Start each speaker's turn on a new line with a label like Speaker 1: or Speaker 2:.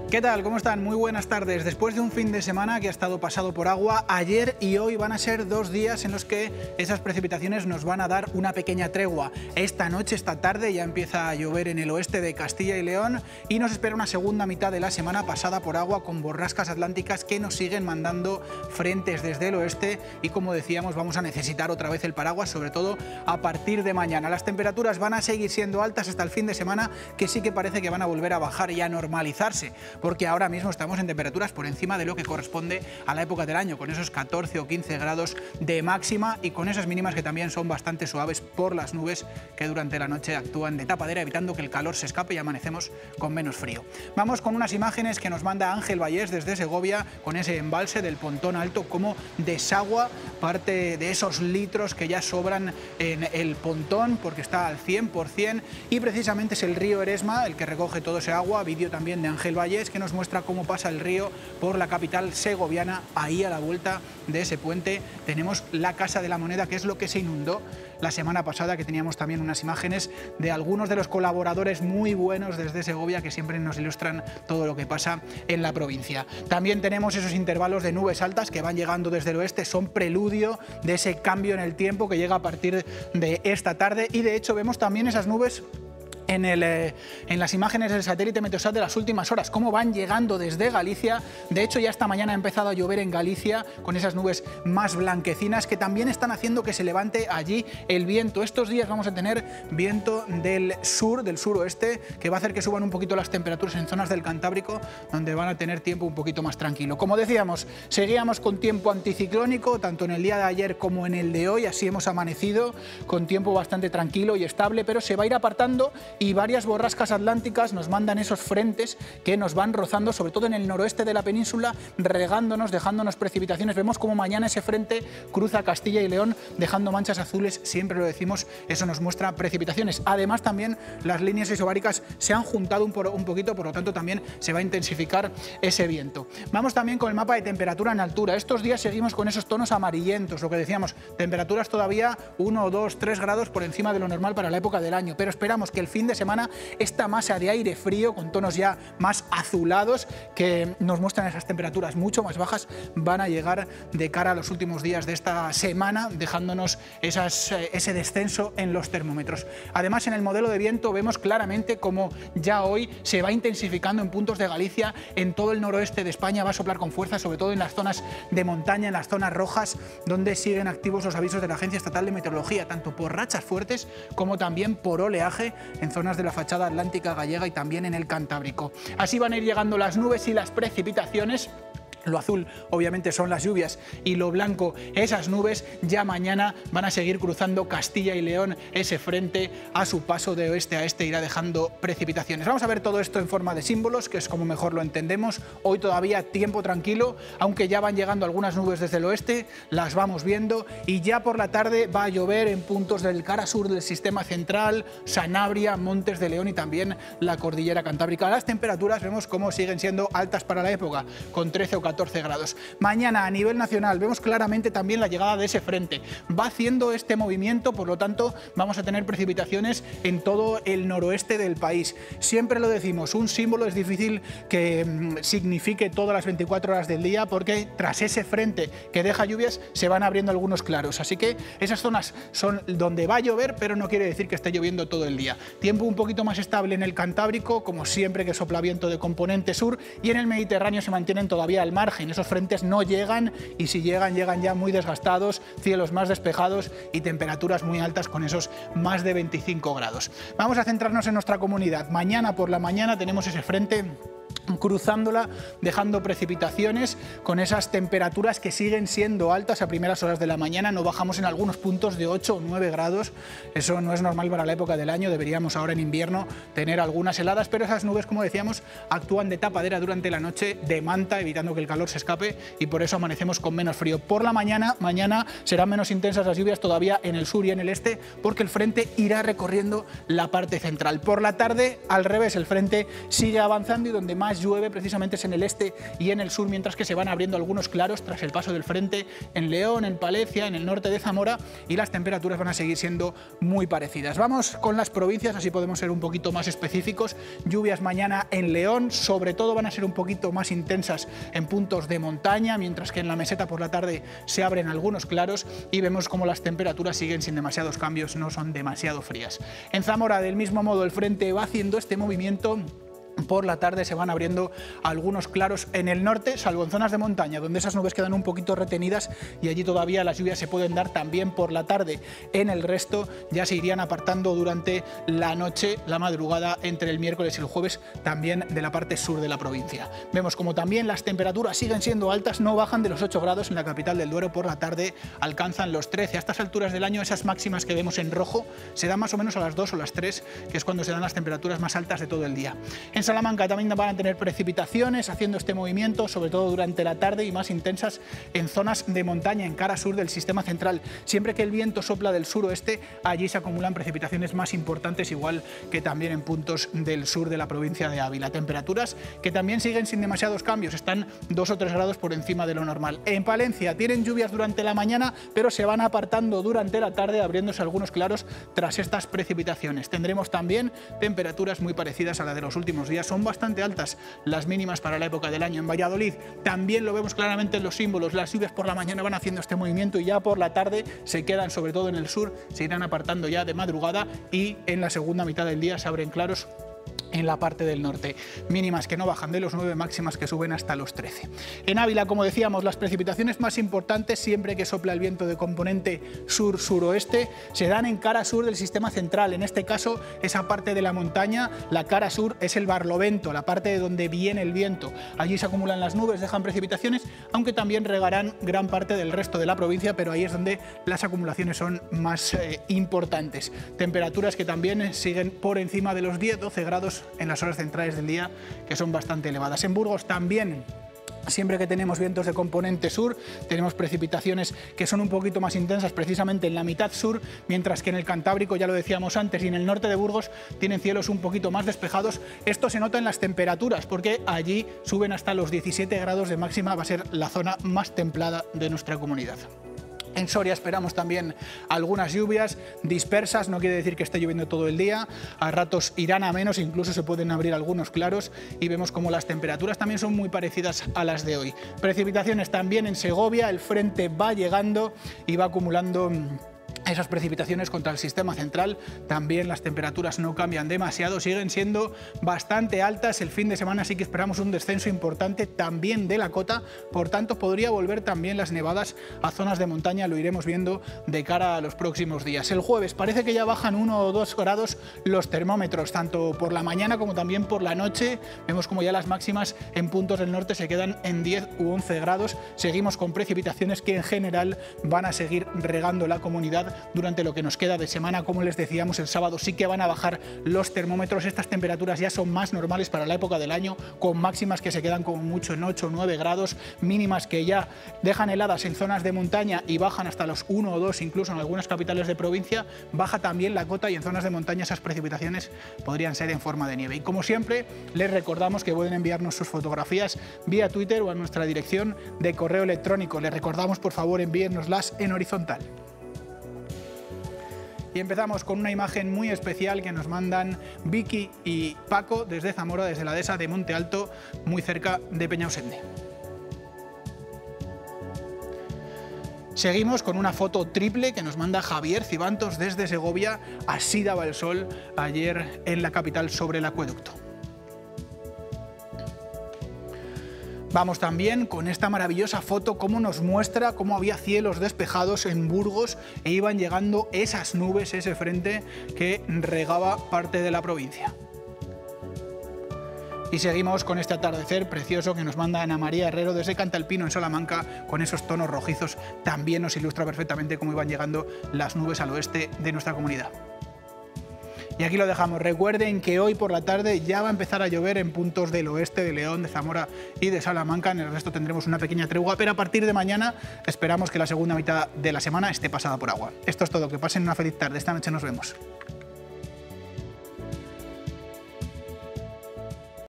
Speaker 1: ¿Qué tal? ¿Cómo están? Muy buenas tardes. Después de un fin de semana que ha estado pasado por agua, ayer y hoy van a ser 2 días en los que esas precipitaciones nos van a dar una pequeña tregua. Esta noche, esta tarde, ya empieza a llover en el oeste de Castilla y León y nos espera una segunda mitad de la semana pasada por agua con borrascas atlánticas que nos siguen mandando frentes desde el oeste y, como decíamos, vamos a necesitar otra vez el paraguas, sobre todo a partir de mañana. Las temperaturas van a seguir siendo altas hasta el fin de semana, que sí que parece que van a volver a bajar y a normalizarse, porque ahora mismo estamos en temperaturas por encima de lo que corresponde a la época del año, con esos 14 o 15 grados de máxima y con esas mínimas que también son bastante suaves por las nubes que durante la noche actúan de tapadera, evitando que el calor se escape y amanecemos con menos frío. Vamos con unas imágenes que nos manda Ángel Vallés desde Segovia, con ese embalse del Pontón Alto, como desagua parte de esos litros que ya sobran en el pontón, porque está al 100%, y precisamente es el río Eresma el que recoge todo ese agua. Vídeo también de Ángel Vallés que nos muestra cómo pasa el río por la capital segoviana. Ahí, a la vuelta de ese puente, tenemos la Casa de la Moneda, que es lo que se inundó la semana pasada, que teníamos también unas imágenes de algunos de los colaboradores muy buenos desde Segovia que siempre nos ilustran todo lo que pasa en la provincia. También tenemos esos intervalos de nubes altas que van llegando desde el oeste, son preludio de ese cambio en el tiempo que llega a partir de esta tarde, y de hecho vemos también esas nubes en las imágenes del satélite Meteosat de las últimas horas, cómo van llegando desde Galicia. De hecho, ya esta mañana ha empezado a llover en Galicia con esas nubes más blanquecinas que también están haciendo que se levante allí el viento. Estos días vamos a tener viento del sur, del suroeste, que va a hacer que suban un poquito las temperaturas en zonas del Cantábrico, donde van a tener tiempo un poquito más tranquilo. Como decíamos, seguíamos con tiempo anticiclónico, tanto en el día de ayer como en el de hoy. Así hemos amanecido con tiempo bastante tranquilo y estable, pero se va a ir apartando y varias borrascas atlánticas nos mandan esos frentes que nos van rozando, sobre todo en el noroeste de la península, regándonos, dejándonos precipitaciones. Vemos como mañana ese frente cruza Castilla y León, dejando manchas azules, siempre lo decimos, eso nos muestra precipitaciones. Además, también las líneas isobáricas se han juntado un poquito, por lo tanto también se va a intensificar ese viento. Vamos también con el mapa de temperatura en altura. Estos días seguimos con esos tonos amarillentos, lo que decíamos, temperaturas todavía 1, 2, 3 grados por encima de lo normal para la época del año, pero esperamos que el fin de semana esta masa de aire frío con tonos ya más azulados que nos muestran esas temperaturas mucho más bajas van a llegar de cara a los últimos días de esta semana, dejándonos ese descenso en los termómetros. Además, en el modelo de viento vemos claramente cómo ya hoy se va intensificando en puntos de Galicia, en todo el noroeste de España va a soplar con fuerza, sobre todo en las zonas de montaña, en las zonas rojas, donde siguen activos los avisos de la Agencia Estatal de Meteorología, tanto por rachas fuertes como también por oleaje en zonas de la fachada atlántica gallega y también en el Cantábrico. Así van a ir llegando las nubes y las precipitaciones. Lo azul obviamente son las lluvias y lo blanco esas nubes. Ya mañana van a seguir cruzando Castilla y León, ese frente a su paso de oeste a este irá dejando precipitaciones. Vamos a ver todo esto en forma de símbolos, que es como mejor lo entendemos. Hoy todavía tiempo tranquilo, aunque ya van llegando algunas nubes desde el oeste, las vamos viendo, y ya por la tarde va a llover en puntos del cara sur del sistema central, Sanabria, Montes de León y también la cordillera cantábrica. Las temperaturas vemos cómo siguen siendo altas para la época, con 13 o 14 grados. Mañana a nivel nacional vemos claramente también la llegada de ese frente. Va haciendo este movimiento, por lo tanto vamos a tener precipitaciones en todo el noroeste del país. Siempre lo decimos, un símbolo es difícil que signifique todas las 24 horas del día, porque tras ese frente que deja lluvias se van abriendo algunos claros. Así que esas zonas son donde va a llover, pero no quiere decir que esté lloviendo todo el día. Tiempo un poquito más estable en el Cantábrico, como siempre, que sopla viento de componente sur, y en el Mediterráneo se mantienen todavía al margen. Esos frentes no llegan, y si llegan, llegan ya muy desgastados, cielos más despejados y temperaturas muy altas con esos más de 25 grados. Vamos a centrarnos en nuestra comunidad. Mañana por la mañana tenemos ese frente cruzándola, dejando precipitaciones con esas temperaturas que siguen siendo altas a primeras horas de la mañana. No bajamos en algunos puntos de 8 o 9 grados. Eso no es normal para la época del año. Deberíamos ahora en invierno tener algunas heladas, pero esas nubes, como decíamos, actúan de tapadera durante la noche, de manta, evitando que el calor se escape, y por eso amanecemos con menos frío. Por la mañana serán menos intensas las lluvias todavía en el sur y en el este, porque el frente irá recorriendo la parte central. Por la tarde, al revés, el frente sigue avanzando y donde más más llueve precisamente es en el este y en el sur, mientras que se van abriendo algunos claros tras el paso del frente en León, en Palencia, en el norte de Zamora, y las temperaturas van a seguir siendo muy parecidas. Vamos con las provincias, así podemos ser un poquito más específicos. Lluvias mañana en León, sobre todo van a ser un poquito más intensas en puntos de montaña, mientras que en la meseta por la tarde se abren algunos claros y vemos como las temperaturas siguen sin demasiados cambios, no son demasiado frías. En Zamora, del mismo modo, el frente va haciendo este movimiento. Por la tarde se van abriendo algunos claros en el norte, salvo en zonas de montaña, donde esas nubes quedan un poquito retenidas y allí todavía las lluvias se pueden dar también por la tarde. En el resto ya se irían apartando durante la noche, la madrugada, entre el miércoles y el jueves, también de la parte sur de la provincia. Vemos como también las temperaturas siguen siendo altas, no bajan de los 8 grados en la capital del Duero, por la tarde alcanzan los 13. A estas alturas del año, esas máximas que vemos en rojo se dan más o menos a las 2 o las 3, que es cuando se dan las temperaturas más altas de todo el día. En Salamanca también van a tener precipitaciones haciendo este movimiento, sobre todo durante la tarde, y más intensas en zonas de montaña, en cara sur del sistema central. Siempre que el viento sopla del suroeste, allí se acumulan precipitaciones más importantes, igual que también en puntos del sur de la provincia de Ávila. Temperaturas que también siguen sin demasiados cambios, están 2 o 3 grados por encima de lo normal. En Palencia tienen lluvias durante la mañana, pero se van apartando durante la tarde, abriéndose algunos claros tras estas precipitaciones. Tendremos también temperaturas muy parecidas a las de los últimos días. Son bastante altas las mínimas para la época del año. En Valladolid también lo vemos claramente en los símbolos. Las lluvias por la mañana van haciendo este movimiento y ya por la tarde se quedan, sobre todo en el sur, se irán apartando ya de madrugada, y en la segunda mitad del día se abren claros en la parte del norte. Mínimas que no bajan de los 9, máximas que suben hasta los 13. En Ávila, como decíamos, las precipitaciones más importantes, siempre que sopla el viento de componente sur-suroeste, se dan en cara sur del sistema central. En este caso, esa parte de la montaña, la cara sur, es el Barlovento, la parte de donde viene el viento. Allí se acumulan las nubes, dejan precipitaciones, aunque también regarán gran parte del resto de la provincia, pero ahí es donde las acumulaciones son más importantes. Temperaturas que también siguen por encima de los 10-12 grados en las horas centrales del día, que son bastante elevadas. En Burgos también, siempre que tenemos vientos de componente sur, tenemos precipitaciones que son un poquito más intensas precisamente en la mitad sur, mientras que en el Cantábrico, ya lo decíamos antes, y en el norte de Burgos tienen cielos un poquito más despejados. Esto se nota en las temperaturas, porque allí suben hasta los 17 grados de máxima, va a ser la zona más templada de nuestra comunidad. En Soria esperamos también algunas lluvias dispersas, no quiere decir que esté lloviendo todo el día, a ratos irán a menos, incluso se pueden abrir algunos claros, y vemos como las temperaturas también son muy parecidas a las de hoy. Precipitaciones también en Segovia, el frente va llegando y va acumulando esas precipitaciones contra el sistema central. También las temperaturas no cambian demasiado, siguen siendo bastante altas. El fin de semana sí que esperamos un descenso importante también de la cota, por tanto podría volver también las nevadas a zonas de montaña, lo iremos viendo de cara a los próximos días. El jueves parece que ya bajan 1 o 2 grados los termómetros, tanto por la mañana como también por la noche. Vemos como ya las máximas en puntos del norte se quedan en 10 u 11 grados. Seguimos con precipitaciones que en general van a seguir regando la comunidad durante lo que nos queda de semana. Como les decíamos, el sábado sí que van a bajar los termómetros. Estas temperaturas ya son más normales para la época del año, con máximas que se quedan como mucho en 8 o 9 grados, mínimas que ya dejan heladas en zonas de montaña y bajan hasta los 1 o 2, incluso en algunas capitales de provincia. Baja también la cota y en zonas de montaña esas precipitaciones podrían ser en forma de nieve. Y como siempre, les recordamos que pueden enviarnos sus fotografías vía Twitter o a nuestra dirección de correo electrónico. Les recordamos, por favor, envíennoslas en horizontal. Y empezamos con una imagen muy especial que nos mandan Vicky y Paco desde Zamora, desde la dehesa de Monte Alto, muy cerca de Peñausende. Seguimos con una foto triple que nos manda Javier Cibantos desde Segovia. Así daba el sol ayer en la capital sobre el acueducto. Vamos también con esta maravillosa foto, cómo nos muestra cómo había cielos despejados en Burgos e iban llegando esas nubes, ese frente que regaba parte de la provincia. Y seguimos con este atardecer precioso que nos manda Ana María Herrero desde Cantalpino, en Salamanca, con esos tonos rojizos. También nos ilustra perfectamente cómo iban llegando las nubes al oeste de nuestra comunidad. Y aquí lo dejamos. Recuerden que hoy por la tarde ya va a empezar a llover en puntos del oeste de León, de Zamora y de Salamanca. En el resto tendremos una pequeña tregua, pero a partir de mañana esperamos que la segunda mitad de la semana esté pasada por agua. Esto es todo. Que pasen una feliz tarde. Esta noche nos vemos.